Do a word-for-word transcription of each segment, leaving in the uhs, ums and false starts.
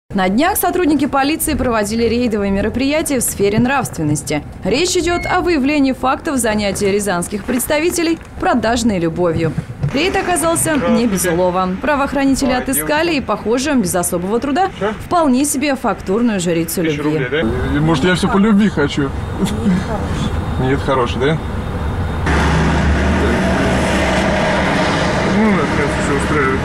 На днях сотрудники полиции проводили рейдовые мероприятия в сфере нравственности. Речь идет о выявлении фактов занятия рязанских представителей продажной любовью. Рейд оказался не без улова. Правоохранители отыскали и, похоже, без особого труда, вполне себе фактурную жрицу любви. Может, я все по любви хочу? Нет, хороший, да? Ну, это все устраивает.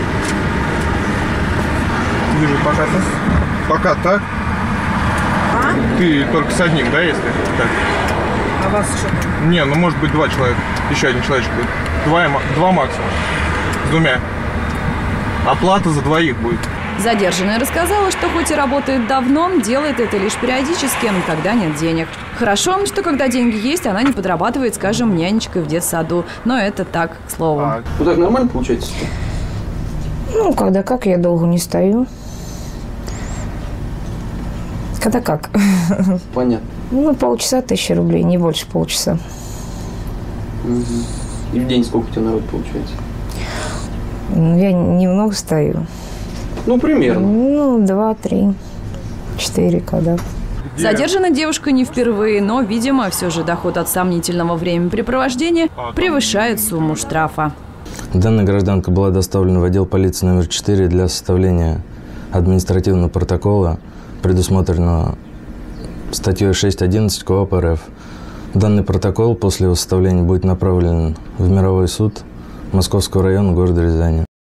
Ты же пока так? Пока так? А? Ты только с одним, да, если так? А вас что там? Не, ну может быть два человека. Еще один человечек будет. Два, два максимум. С двумя. Оплата за двоих будет. Задержанная рассказала, что хоть и работает давно, делает это лишь периодически, когда нет денег. Хорошо, что когда деньги есть, она не подрабатывает, скажем, нянечкой в детсаду. Но это так, к слову. А, Ну так нормально получается? Ну, когда как, я долго не стою. Когда как. Понятно. Ну, полчаса, тысяча рублей, не больше полчаса. Угу. И в день сколько у тебя народ получается? Ну, я немного стою. Ну, примерно. Ну, два, три, четыре, когда. Задержана девушка не впервые, но, видимо, все же доход от сомнительного времяпрепровождения превышает сумму штрафа. Данная гражданка была доставлена в отдел полиции номер четыре для составления административного протокола, предусмотренного статьей шесть одиннадцать КоАП РФ. Данный протокол после его составления будет направлен в мировой суд Московского района города Рязани.